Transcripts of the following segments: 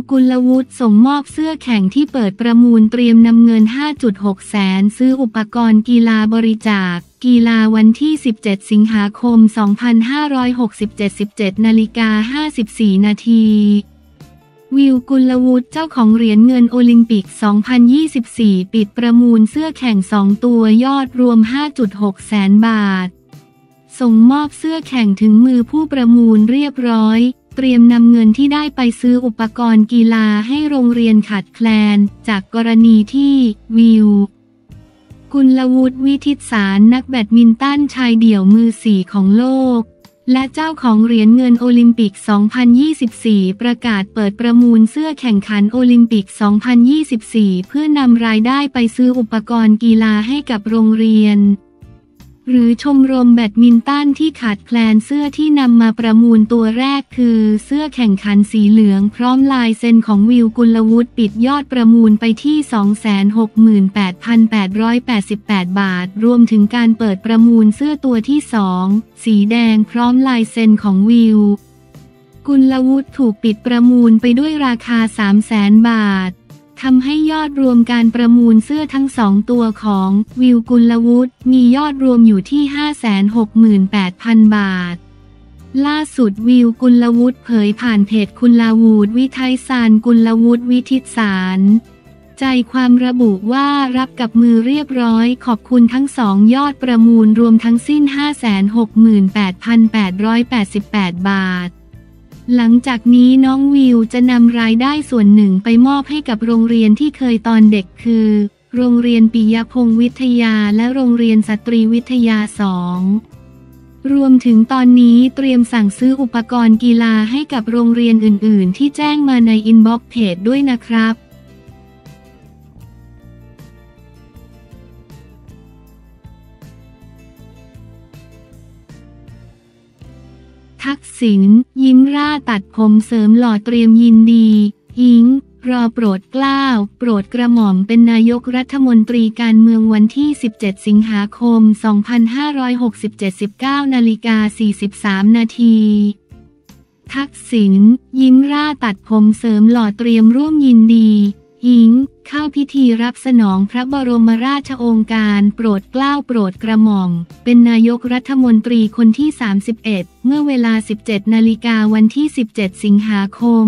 กุลวุฒิส่งมอบเสื้อแข่งที่เปิดประมูลเตรียมนำเงิน 5.6 แสนซื้ออุปกรณ์กีฬาบริจาคกีฬาวันที่ 17 สิงหาคม 2567 17:54 นาทีวิว กุลวุฒิเจ้าของเหรียญเงินโอลิมปิก 2024 ปิดประมูลเสื้อแข่ง2ตัวยอดรวม 5.6 แสนบาทส่งมอบเสื้อแข่งถึงมือผู้ประมูลเรียบร้อยเตรียมนำเงินที่ได้ไปซื้ออุปกรณ์กีฬาให้โรงเรียนขาดแคลนจากกรณีที่วิว กุลวุฒิ วิทิตสารนักแบดมินตันชายเดี่ยวมือ4ของโลกและเจ้าของเหรียญเงินโอลิมปิก 2024 ประกาศเปิดประมูลเสื้อแข่งขันโอลิมปิก 2024 เพื่อนำรายได้ไปซื้ออุปกรณ์กีฬาให้กับโรงเรียนหรือชมรมแบดมินตันที่ขาดแคลนเสื้อที่นำมาประมูลตัวแรกคือเสื้อแข่งขันสีเหลืองพร้อมลายเซ็นของวิว กุลวุฒิปิดยอดประมูลไปที่ 268,888 บาทรวมถึงการเปิดประมูลเสื้อตัวที่2สีแดงพร้อมลายเซ็นของวิว กุลวุฒิถูกปิดประมูลไปด้วยราคา 300,000 บาททำให้ยอดรวมการประมูลเสื้อทั้ง2ตัวของวิว กุลวุฒิมียอดรวมอยู่ที่ 568,000 บาทล่าสุดวิว กุลวุฒิเผยผ่านเพจกุลวูดวิทัยสารกุลวุฒิ วิทิตสารใจความระบุว่ารับกับมือเรียบร้อยขอบคุณทั้ง2ยอดประมูลรวมทั้งสิ้น 568,888 บาทหลังจากนี้น้องวิวจะนำรายได้ส่วนหนึ่งไปมอบให้กับโรงเรียนที่เคยตอนเด็กคือโรงเรียนปิยพงษ์วิทยาและโรงเรียนสตรีวิทยา2รวมถึงตอนนี้เตรียมสั่งซื้ออุปกรณ์กีฬาให้กับโรงเรียนอื่นๆที่แจ้งมาในอินบ็อกซ์เพจด้วยนะครับทักษิณยิ้มร่าตัดผมเสริมหล่อเตรียมยินดีอิงรอโปรดเกล้าโปรดกระหม่อมเป็นนายกรัฐมนตรีการเมืองวันที่ 17 สิงหาคม 2567 19:43 นาทีทักษิณยิ้มร่าตัดผมเสริมหล่อเตรียมร่วมยินดีอิงเข้าพิธีรับสนองพระบรมราชโองการโปรดเกล้าโปรดกระหม่อมเป็นนายกรัฐมนตรีคนที่ 31 เมื่อเวลา 17 นาฬิกาวันที่ 17 สิงหาคม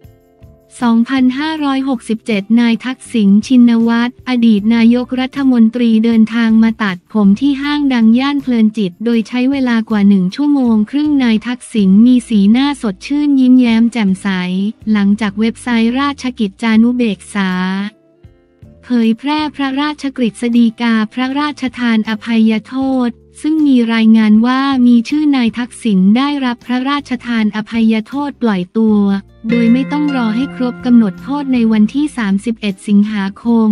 2567 นายทักษิณ ชินวัตรอดีตนายกรัฐมนตรีเดินทางมาตัดผมที่ห้างดังย่านเพลินจิตโดยใช้เวลากว่า1 ชั่วโมงครึ่งนายทักษิณมีสีหน้าสดชื่นยิ้มแย้มแจ่มใสหลังจากเว็บไซต์ราชกิจจานุเบกษาเผยแพร่พระราชกฤษฎีกาพระราชทานอภัยโทษซึ่งมีรายงานว่ามีชื่อนายทักษิณได้รับพระราชทานอภัยโทษปล่อยตัวโดยไม่ต้องรอให้ครบกำหนดโทษในวันที่ 31 สิงหาคม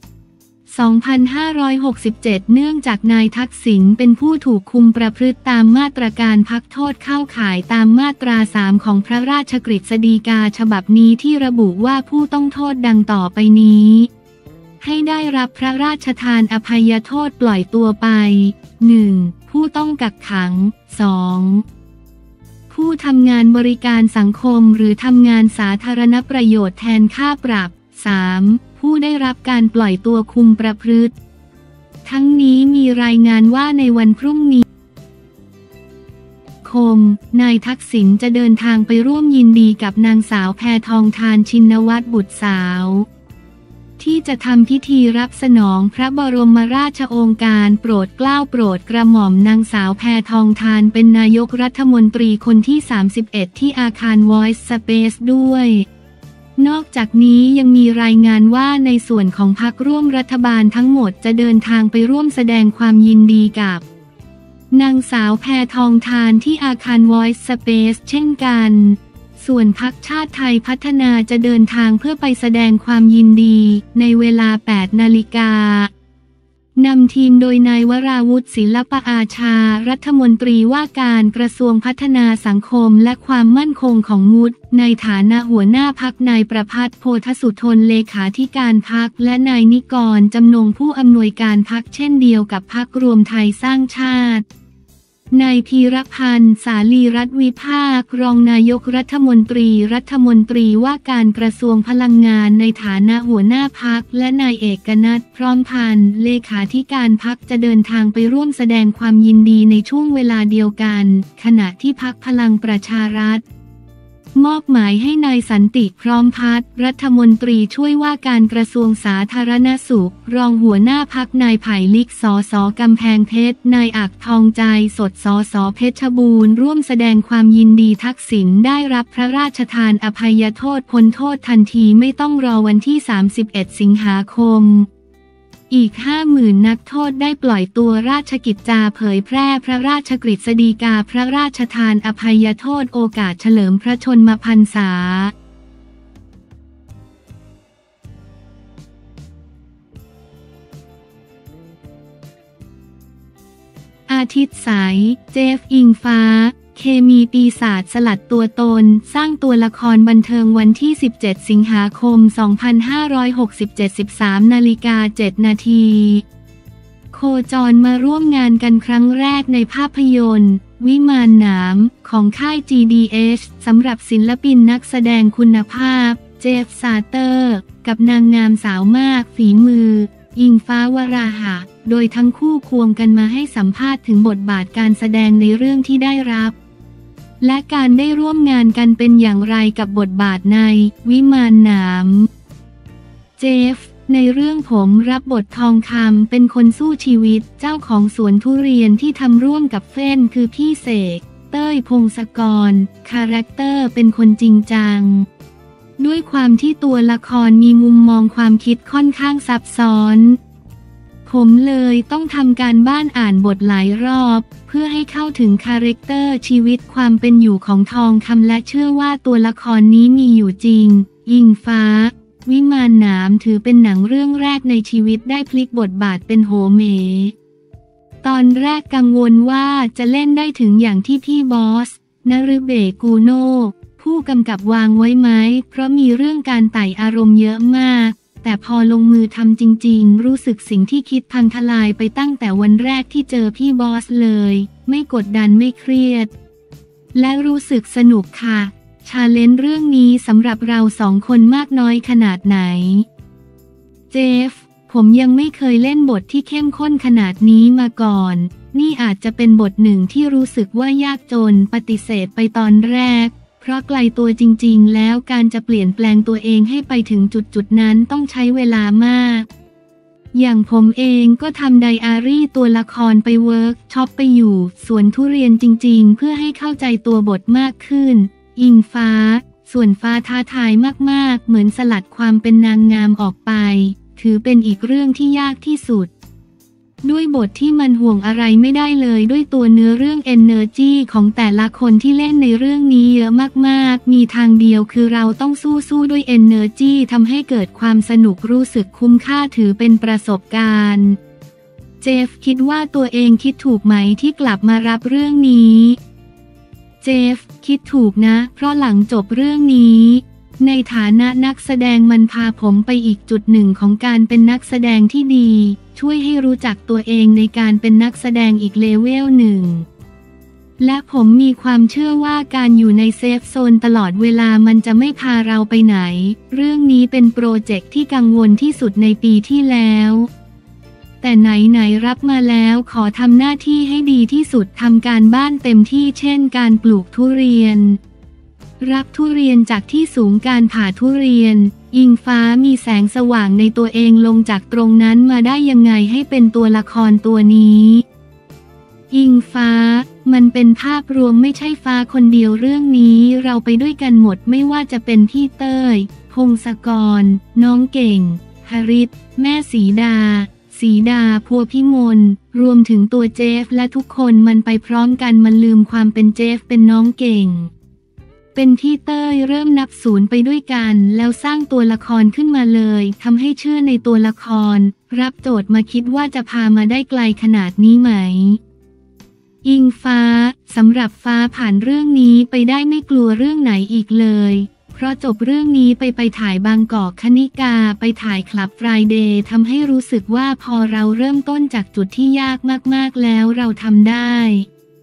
2567 เนื่องจากนายทักษิณเป็นผู้ถูกคุมประพฤติตามมาตรการพักโทษเข้าข่ายตามมาตรา 3 ของพระราชกฤษฎีกาฉบับนี้ที่ระบุว่าผู้ต้องโทษดังต่อไปนี้ให้ได้รับพระราชทานอภัยโทษปล่อยตัวไป 1. ผู้ต้องกักขัง 2. ผู้ทำงานบริการสังคมหรือทำงานสาธารณประโยชน์แทนค่าปรับ 3. ผู้ได้รับการปล่อยตัวคุมประพฤติทั้งนี้มีรายงานว่าในวันพรุ่งนี้นายทักษิณจะเดินทางไปร่วมยินดีกับนางสาวแพทองธาร ชินวัตรบุตรสาวที่จะทำพิธีรับสนองพระบรมราชโองการโปรดเกล้าโปรดกระหม่อมนางสาวแพทองธารเป็นนายกรัฐมนตรีคนที่ 31 ที่อาคาร Voice Space ด้วยนอกจากนี้ยังมีรายงานว่าในส่วนของพรรคร่วมรัฐบาลทั้งหมดจะเดินทางไปร่วมแสดงความยินดีกับนางสาวแพทองธารที่อาคาร Voice Space เช่นกันส่วนพรรคชาติไทยพัฒนาจะเดินทางเพื่อไปแสดงความยินดีในเวลา 8 นาฬิกานำทีมโดยนายวราวุธ ศิลปอาชารัฐมนตรีว่าการกระทรวงพัฒนาสังคมและความมั่นคงของมนุษย์ในฐานะหัวหน้าพรรคนายประภัส โพธสุทนเลขาธิการพรรคและนายนิกร จำนงผู้อำนวยการพรรคเช่นเดียวกับพรรครวมไทยสร้างชาตินายพีรพันธ์ สาลีรัตน์วิภาครองนายกรัฐมนตรีว่าการกระทรวงพลังงานในฐานะหัวหน้าพรรคและนายเอกนัท พร้อมพันธ์เลขาธิการพรรคจะเดินทางไปร่วมแสดงความยินดีในช่วงเวลาเดียวกันขณะที่พรรคพลังประชารัฐมอบหมายให้นายสันติพร้อมพัฒน์รัฐมนตรีช่วยว่าการกระทรวงสาธารณสุขรองหัวหน้าพรรคนายไผ่ลิกสสกำแพงเพชรนายอักทองใจสดสสเพชรบูรณ์ร่วมแสดงความยินดีทักษิณได้รับพระราชทานอภัยโทษพ้นโทษทันทีไม่ต้องรอวันที่31 สิงหาคมอีก 50,000 นักโทษได้ปล่อยตัวราชกิจจาเผยแพร่พระราชกฤษฎีกาพระราชทานอภัยโทษโอกาสเฉลิมพระชนมพรรษาอาทิตย์ใสเจฟอิงฟ้าเคมีปีศาจสลัดตัวตนสร้างตัวละครบันเทิงวันที่17 สิงหาคม 2567 13:07 นาทีโคจรมาร่วมงานกันครั้งแรกในภาพยนตร์วิมานหนามของค่าย GDH สำหรับศิลปินนักแสดงคุณภาพเจฟซาเตอร์กับนางงามสาวมากฝีมืออิงฟ้าวราหะโดยทั้งคู่ควงกันมาให้สัมภาษณ์ถึงบทบาทการแสดงในเรื่องที่ได้รับและการได้ร่วมงานกันเป็นอย่างไรกับบทบาทในวิมานหนามเจฟในเรื่องผมรับบททองคำเป็นคนสู้ชีวิตเจ้าของสวนทุเรียนที่ทำร่วมกับเฟ้นคือพี่เสกเต้ยพงศกรคาแรคเตอร์เป็นคนจริงจังด้วยความที่ตัวละครมีมุมมองความคิดค่อนข้างซับซ้อนผมเลยต้องทำการบ้านอ่านบทหลายรอบเพื่อให้เข้าถึงคาแรคเตอร์ชีวิตความเป็นอยู่ของทองคำและเชื่อว่าตัวละครนี้มีอยู่จริงอิงฟ้าวิมานหนามถือเป็นหนังเรื่องแรกในชีวิตได้พลิกบทบาทเป็นโหเมตอนแรกกังวลว่าจะเล่นได้ถึงอย่างที่พี่บอสนฤเบศกูโนผู้กำกับวางไว้ไหมเพราะมีเรื่องการไต่อารมณ์เยอะมากแต่พอลงมือทำจริงๆรู้สึกสิ่งที่คิดพังทลายไปตั้งแต่วันแรกที่เจอพี่บอสเลยไม่กดดันไม่เครียดและรู้สึกสนุกค่ะชาเลนจ์เรื่องนี้สำหรับเรา2 คนมากน้อยขนาดไหนเจฟผมยังไม่เคยเล่นบทที่เข้มข้นขนาดนี้มาก่อนนี่อาจจะเป็นบทหนึ่งที่รู้สึกว่ายากจนปฏิเสธไปตอนแรกเพราะไกลตัวจริงๆแล้วการจะเปลี่ยนแปลงตัวเองให้ไปถึงจุดนั้นต้องใช้เวลามากอย่างผมเองก็ทำไดอารี่ตัวละครไปเวิร์กช็อปไปอยู่สวนทุเรียนจริงๆเพื่อให้เข้าใจตัวบทมากขึ้นอิงฟ้าส่วนฟ้าท้าทายมากๆเหมือนสลัดความเป็นนางงามออกไปถือเป็นอีกเรื่องที่ยากที่สุดด้วยบทที่มันห่วงอะไรไม่ได้เลยด้วยตัวเนื้อเรื่อง Energy ของแต่ละคนที่เล่นในเรื่องนี้เยอะมากๆมีทางเดียวคือเราต้องสู้ด้วย Energy ทำให้เกิดความสนุกรู้สึกคุ้มค่าถือเป็นประสบการณ์เจฟคิดว่าตัวเองคิดถูกไหมที่กลับมารับเรื่องนี้เจฟคิดถูกนะเพราะหลังจบเรื่องนี้ในฐานะนักแสดงมันพาผมไปอีกจุดหนึ่งของการเป็นนักแสดงที่ดีช่วยให้รู้จักตัวเองในการเป็นนักแสดงอีกเลเวลหนึ่งและผมมีความเชื่อว่าการอยู่ในเซฟโซนตลอดเวลามันจะไม่พาเราไปไหนเรื่องนี้เป็นโปรเจกต์ที่กังวลที่สุดในปีที่แล้วแต่ไหนรับมาแล้วขอทำหน้าที่ให้ดีที่สุดทำการบ้านเต็มที่เช่นการปลูกทุเรียนรับทุเรียนจากที่สูงการผ่าทุเรียนอิงฟ้ามีแสงสว่างในตัวเองลงจากตรงนั้นมาได้ยังไงให้เป็นตัวละครตัวนี้อิงฟ้ามันเป็นภาพรวมไม่ใช่ฟ้าคนเดียวเรื่องนี้เราไปด้วยกันหมดไม่ว่าจะเป็นพี่เต้ยพงศกรน้องเก่งหริตแม่สีดาพัวพิมลรวมถึงตัวเจฟและทุกคนมันไปพร้อมกันมันลืมความเป็นเจฟเป็นน้องเก่งเป็นพี่เต้ยเริ่มนับศูนย์ไปด้วยกันแล้วสร้างตัวละครขึ้นมาเลยทำให้เชื่อในตัวละครรับโจทย์มาคิดว่าจะพามาได้ไกลขนาดนี้ไหมอิงฟ้าสำหรับฟ้าผ่านเรื่องนี้ไปได้ไม่กลัวเรื่องไหนอีกเลยเพราะจบเรื่องนี้ไปถ่ายบางกอกคณิกาไปถ่ายคลับไฟเดย์ทำให้รู้สึกว่าพอเราเริ่มต้นจากจุดที่ยากมากๆแล้วเราทำได้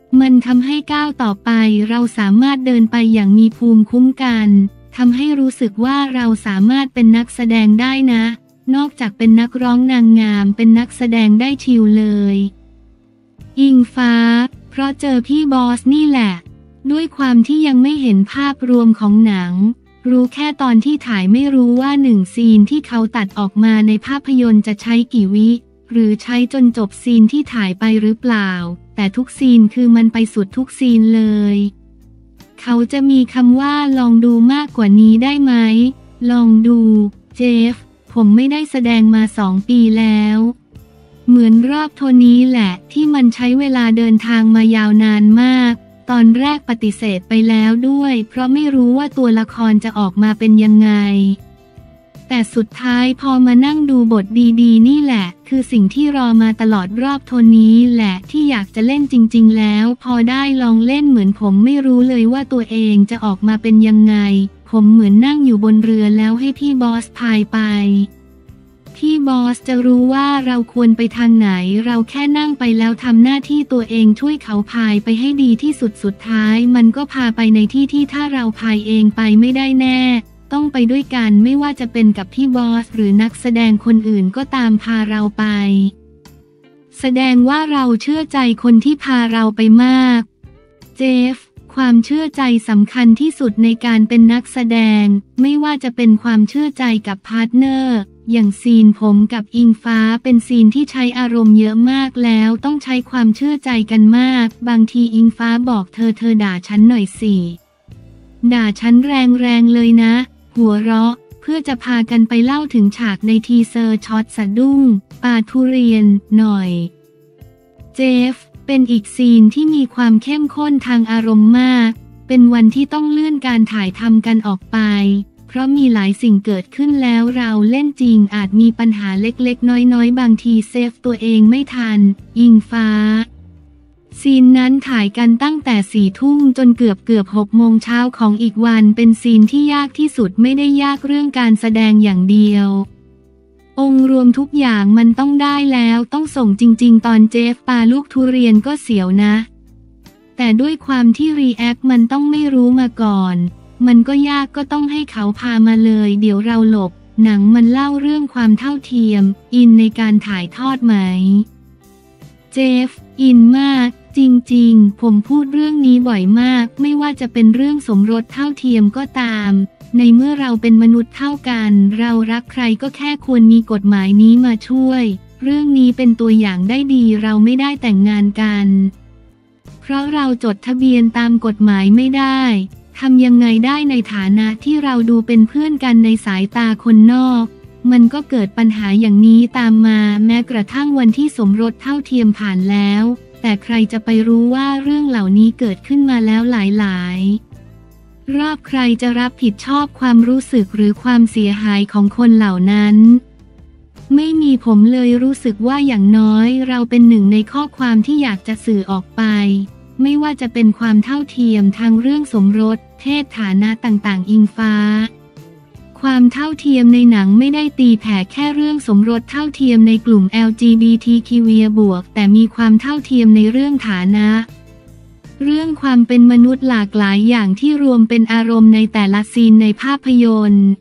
มันทำให้ก้าวต่อไปเราสามารถเดินไปอย่างมีภูมิคุ้มกันทำให้รู้สึกว่าเราสามารถเป็นนักแสดงได้นะนอกจากเป็นนักร้องนางงามเป็นนักแสดงได้ชิลเลยอิงฟ้าเพราะเจอพี่บอสนี่แหละด้วยความที่ยังไม่เห็นภาพรวมของหนังรู้แค่ตอนที่ถ่ายไม่รู้ว่า1 ซีนที่เขาตัดออกมาในภาพยนตร์จะใช้กี่วิหรือใช้จนจบซีนที่ถ่ายไปหรือเปล่าแต่ทุกซีนคือมันไปสุดทุกซีนเลยเขาจะมีคำว่าลองดูมากกว่านี้ได้ไหมลองดูเจฟผมไม่ได้แสดงมา2 ปีแล้วเหมือนรอบโทนี้แหละที่มันใช้เวลาเดินทางมายาวนานมากตอนแรกปฏิเสธไปแล้วด้วยเพราะไม่รู้ว่าตัวละครจะออกมาเป็นยังไงแต่สุดท้ายพอมานั่งดูบทดีๆนี่แหละคือสิ่งที่รอมาตลอดรอบโทนี้แหละที่อยากจะเล่นจริงๆแล้วพอได้ลองเล่นเหมือนผมไม่รู้เลยว่าตัวเองจะออกมาเป็นยังไงผมเหมือนนั่งอยู่บนเรือแล้วให้พี่บอสพายไปพี่บอสจะรู้ว่าเราควรไปทางไหนเราแค่นั่งไปแล้วทำหน้าที่ตัวเองช่วยเขาพายไปให้ดีที่สุดสุดท้ายมันก็พาไปในที่ที่ถ้าเราพายเองไปไม่ได้แน่ต้องไปด้วยกันไม่ว่าจะเป็นกับพี่บอสหรือนักแสดงคนอื่นก็ตามพาเราไปแสดงว่าเราเชื่อใจคนที่พาเราไปมากเจฟความเชื่อใจสำคัญที่สุดในการเป็นนักแสดงไม่ว่าจะเป็นความเชื่อใจกับพาร์ทเนอร์อย่างซีนผมกับอิงฟ้าเป็นซีนที่ใช้อารมณ์เยอะมากแล้วต้องใช้ความเชื่อใจกันมากบางทีอิงฟ้าบอกเธอด่าฉันหน่อยสิด่าฉันแรงๆเลยนะหัวเราะเพื่อจะพากันไปเล่าถึงฉากในทีเซอร์ช็อตสะดุ้งปาทุเรียนหน่อยเจฟเป็นอีกซีนที่มีความเข้มข้นทางอารมณ์มากเป็นวันที่ต้องเลื่อนการถ่ายทำกันออกไปเพราะมีหลายสิ่งเกิดขึ้นแล้วเราเล่นจริงอาจมีปัญหาเล็กๆน้อยๆบางทีเซฟตัวเองไม่ทันอิงฟ้าซีนนั้นถ่ายกันตั้งแต่4 ทุ่มจนเกือบ6 โมงเช้าของอีกวันเป็นซีนที่ยากที่สุดไม่ได้ยากเรื่องการแสดงอย่างเดียวองค์รวมทุกอย่างมันต้องได้แล้วต้องส่งจริงๆตอนเจฟปาลูกทุเรียนก็เสียวนะแต่ด้วยความที่รีแอคมันต้องไม่รู้มาก่อนมันก็ยากก็ต้องให้เขาพามาเลยเดี๋ยวเราหลบหนังมันเล่าเรื่องความเท่าเทียมอินในการถ่ายทอดไหมเจฟอินมากจริงๆผมพูดเรื่องนี้บ่อยมากไม่ว่าจะเป็นเรื่องสมรสเท่าเทียมก็ตามในเมื่อเราเป็นมนุษย์เท่ากันเรารักใครก็แค่ควรมีกฎหมายนี้มาช่วยเรื่องนี้เป็นตัวอย่างได้ดีเราไม่ได้แต่งงานกันเพราะเราจดทะเบียนตามกฎหมายไม่ได้ทำยังไงได้ในฐานะที่เราดูเป็นเพื่อนกันในสายตาคนนอกมันก็เกิดปัญหาอย่างนี้ตามมาแม้กระทั่งวันที่สมรสเท่าเทียมผ่านแล้วแต่ใครจะไปรู้ว่าเรื่องเหล่านี้เกิดขึ้นมาแล้วหลายรอบใครจะรับผิดชอบความรู้สึกหรือความเสียหายของคนเหล่านั้นไม่มีผมเลยรู้สึกว่าอย่างน้อยเราเป็นหนึ่งในข้อความที่อยากจะสื่อออกไปไม่ว่าจะเป็นความเท่าเทียมทางเรื่องสมรสเพศฐานะต่างๆอิงฟ้าความเท่าเทียมในหนังไม่ได้ตีแผ่แค่เรื่องสมรสเท่าเทียมในกลุ่ม LGBTQ+ แต่มีความเท่าเทียมในเรื่องฐานะเรื่องความเป็นมนุษย์หลากหลายอย่างที่รวมเป็นอารมณ์ในแต่ละซีนในภาพยนตร์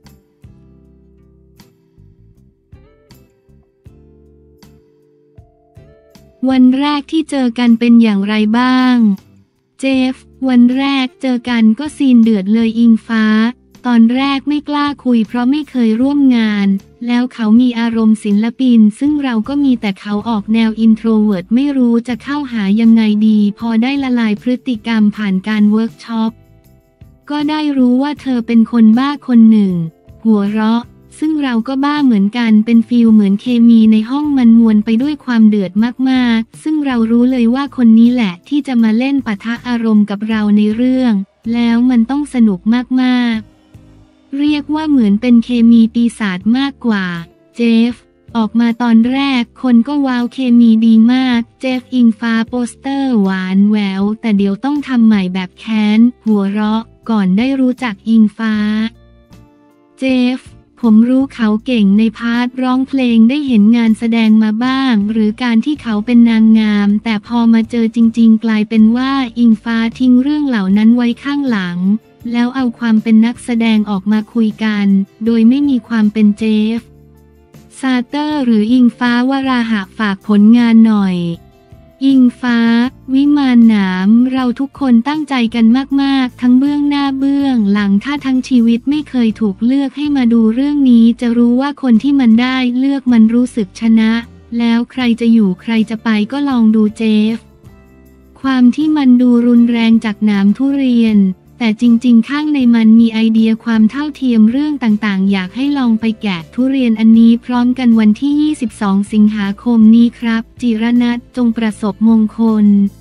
วันแรกที่เจอกันเป็นอย่างไรบ้างเจฟวันแรกเจอกันก็ซีนเดือดเลยอิงฟ้าตอนแรกไม่กล้าคุยเพราะไม่เคยร่วมงานแล้วเขามีอารมณ์ศิลปินซึ่งเราก็มีแต่เขาออกแนวอินโทรเวิร์ตไม่รู้จะเข้าหายังไงดีพอได้ละลายพฤติกรรมผ่านการเวิร์กช็อปก็ได้รู้ว่าเธอเป็นคนบ้าคนหนึ่งหัวเราะซึ่งเราก็บ้าเหมือนกันเป็นฟีลเหมือนเคมีในห้องมันมวลไปด้วยความเดือดมากๆซึ่งเรารู้เลยว่าคนนี้แหละที่จะมาเล่นปะทะอารมณ์กับเราในเรื่องแล้วมันต้องสนุกมากๆเรียกว่าเหมือนเป็นเคมีปีศาจมากกว่าเจฟออกมาตอนแรกคนก็ว้าวเคมีดีมากเจฟอิงฟ้าโปสเตอร์หวานแหววแต่เดี๋ยวต้องทำใหม่แบบแค้นหัวเราะก่อนได้รู้จักอิงฟ้าเจฟผมรู้เขาเก่งในพาร์ทร้องเพลงได้เห็นงานแสดงมาบ้างหรือการที่เขาเป็นนางงามแต่พอมาเจอจริงๆกลายเป็นว่าอิงฟ้าทิ้งเรื่องเหล่านั้นไว้ข้างหลังแล้วเอาความเป็นนักแสดงออกมาคุยกันโดยไม่มีความเป็นเจฟซาเตอร์หรืออิงฟ้าวราหะฝากผลงานหน่อยอิงฟ้าวิมานหนามเราทุกคนตั้งใจกันมากๆทั้งเบื้องหน้าเบื้องหลังถ้าทั้งชีวิตไม่เคยถูกเลือกให้มาดูเรื่องนี้จะรู้ว่าคนที่มันได้เลือกมันรู้สึกชนะแล้วใครจะอยู่ใครจะไปก็ลองดูเจฟความที่มันดูรุนแรงจากหนามทุเรียนแต่จริงๆข้างในมันมีไอเดียความเท่าเทียมเรื่องต่างๆอยากให้ลองไปแกะทุเรียนอันนี้พร้อมกันวันที่ 22 สิงหาคมนี้ครับจิรนัส จงประสบมงคล